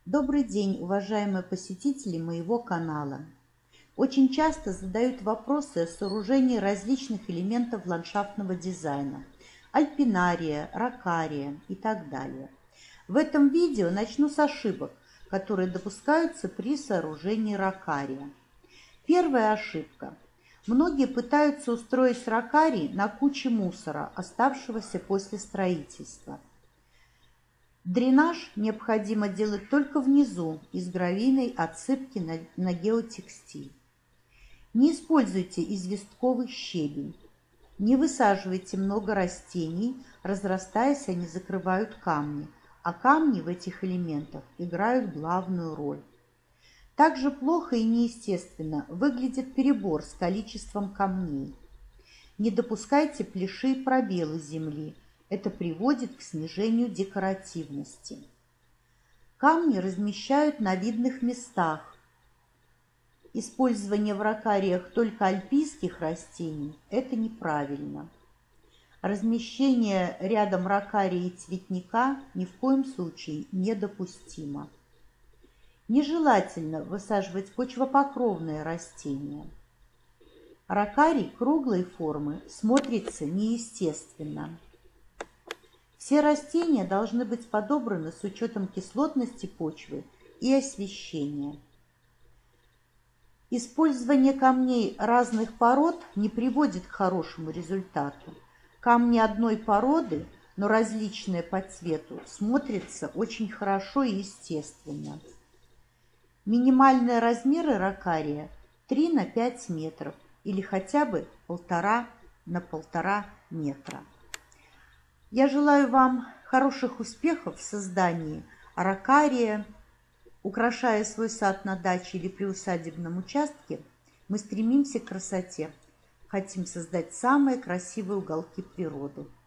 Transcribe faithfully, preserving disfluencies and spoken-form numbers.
Добрый день, уважаемые посетители моего канала. Очень часто задают вопросы о сооружении различных элементов ландшафтного дизайна, альпинария, рокария и так далее. В этом видео начну с ошибок, которые допускаются при сооружении рокария. Первая ошибка. Многие пытаются устроить рокарий на куче мусора, оставшегося после строительства. Дренаж необходимо делать только внизу, из гравийной отсыпки на, на геотекстиль. Не используйте известковый щебень. Не высаживайте много растений, разрастаясь, они закрывают камни, а камни в этих элементах играют главную роль. Также плохо и неестественно выглядит перебор с количеством камней. Не допускайте плеши и пробелы земли. Это приводит к снижению декоративности. Камни размещают на видных местах. Использование в рокариях только альпийских растений – это неправильно. Размещение рядом рокария и цветника ни в коем случае недопустимо. Нежелательно высаживать почвопокровные растения. Рокарий круглой формы смотрится неестественно. Все растения должны быть подобраны с учетом кислотности почвы и освещения. Использование камней разных пород не приводит к хорошему результату. Камни одной породы, но различные по цвету, смотрятся очень хорошо и естественно. Минимальные размеры рокария три на пять метров или хотя бы полтора на полтора метра. Я желаю вам хороших успехов в создании рокария. Украшая свой сад на даче или приусадебном участке, мы стремимся к красоте, хотим создать самые красивые уголки природы.